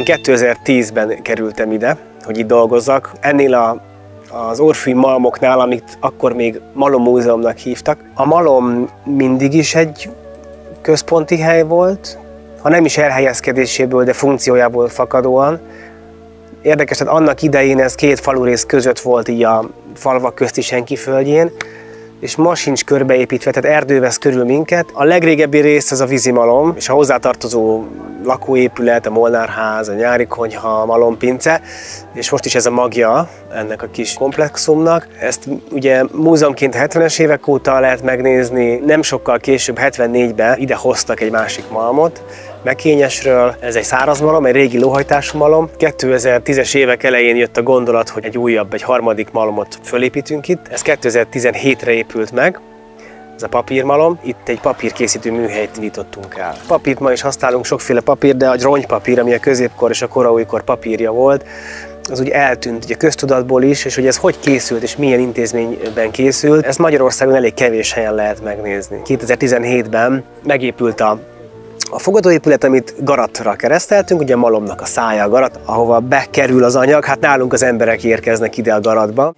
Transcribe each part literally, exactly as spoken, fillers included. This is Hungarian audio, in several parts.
Én kétezer-tízben kerültem ide, hogy itt dolgozzak. Ennél a, az orrfű malmoknál, amit akkor még malommúzeumnak hívtak. A malom mindig is egy központi hely volt, ha nem is elhelyezkedéséből, de funkciójából fakadóan. Érdekes, tehát annak idején ez két falurész között volt így a falvak közti senki földjén, és ma sincs körbeépítve, tehát erdő vesz körül minket. A legrégebbi rész az a vízimalom, és a hozzátartozó lakóépület, a Molnárház, a nyári konyha, a malompince, és most is ez a magja ennek a kis komplexumnak. Ezt ugye múzeumként hetvenes évek óta lehet megnézni, nem sokkal később, hetvennégyben ide hoztak egy másik malmot, Mekényesről. Ez egy száraz malom, egy régi lóhajtású malom. kétezer-tízes évek elején jött a gondolat, hogy egy újabb, egy harmadik malomot fölépítünk itt. Ez kétezer-tizenhétre épült meg, ez a papírmalom. Itt egy papírkészítő műhelyt nyitottunk el. Papírt ma is használunk, sokféle papír, de a rongypapír, ami a középkor és a koraújkor papírja volt, az úgy eltűnt ugye köztudatból is, és hogy ez hogy készült és milyen intézményben készült, ezt Magyarországon elég kevés helyen lehet megnézni. kétezer-tizenhétben megépült a A fogadóépület, amit garatra kereszteltünk, ugye a malomnak a szája a garat, ahova bekerül az anyag, hát nálunk az emberek érkeznek ide a garatba.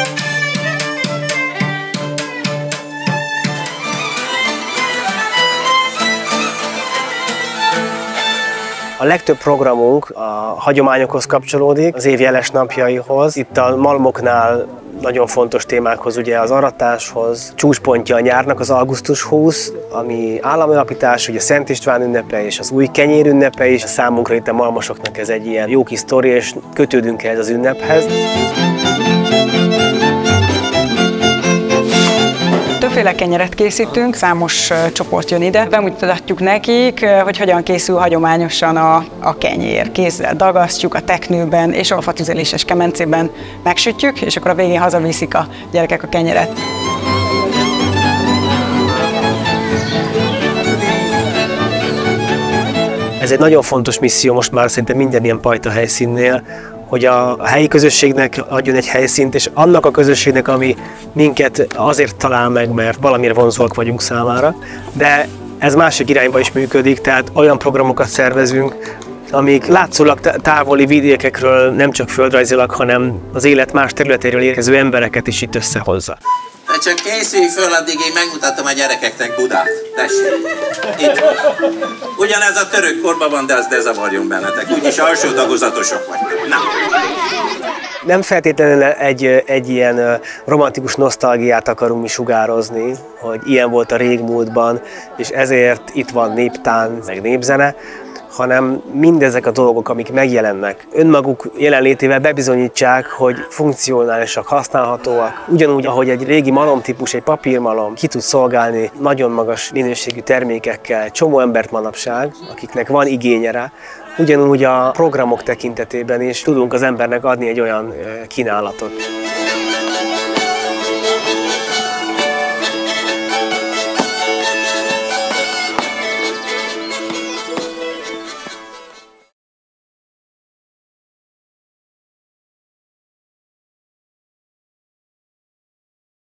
A legtöbb programunk a hagyományokhoz kapcsolódik, az év jeles napjaihoz. Itt a malmoknál nagyon fontos témákhoz, ugye az aratáshoz, csúcspontja a nyárnak az augusztus húsz, ami államalapítás, ugye Szent István ünnepe és az új kenyér ünnepe is. Számunkra itt a malmosoknak ez egy ilyen jó kis sztori, és kötődünk ehhez az ünnephez. Többféle kenyeret készítünk, számos csoport jön ide. Bemutatjuk nekik, hogy hogyan készül hagyományosan a, a kenyér. Kézzel dagasztjuk a teknőben és a fatüzeléses kemencében megsütjük, és akkor a végén hazaviszik a gyerekek a kenyeret. Ez egy nagyon fontos misszió most már szerintem minden ilyen pajta helyszínnél, hogy a helyi közösségnek adjon egy helyszínt, és annak a közösségnek, ami minket azért talál meg, mert valamire vonzóak vagyunk számára, de ez másik irányba is működik, tehát olyan programokat szervezünk, amik látszólag távoli vidékekről, nem csak földrajzilag, hanem az élet más területéről érkező embereket is itt összehozza. De csak készülj föl, addig én megmutatom a gyerekeknek Budát. Tessék. Itt. Ugyanez a török korban van, de az ne zavarjon bennetek. Úgyis alsó tagozatosok vagytok. Na. Nem feltétlenül egy, egy ilyen romantikus nosztalgiát akarunk mi sugározni, hogy ilyen volt a régmúltban, és ezért itt van néptánc, meg népzene, hanem mindezek a dolgok, amik megjelennek, önmaguk jelenlétével bebizonyítsák, hogy funkcionálisak, használhatóak. Ugyanúgy, ahogy egy régi malomtípus, egy papírmalom ki tud szolgálni nagyon magas minőségű termékekkel, csomó embert manapság, akiknek van igénye rá, ugyanúgy a programok tekintetében is tudunk az embernek adni egy olyan kínálatot.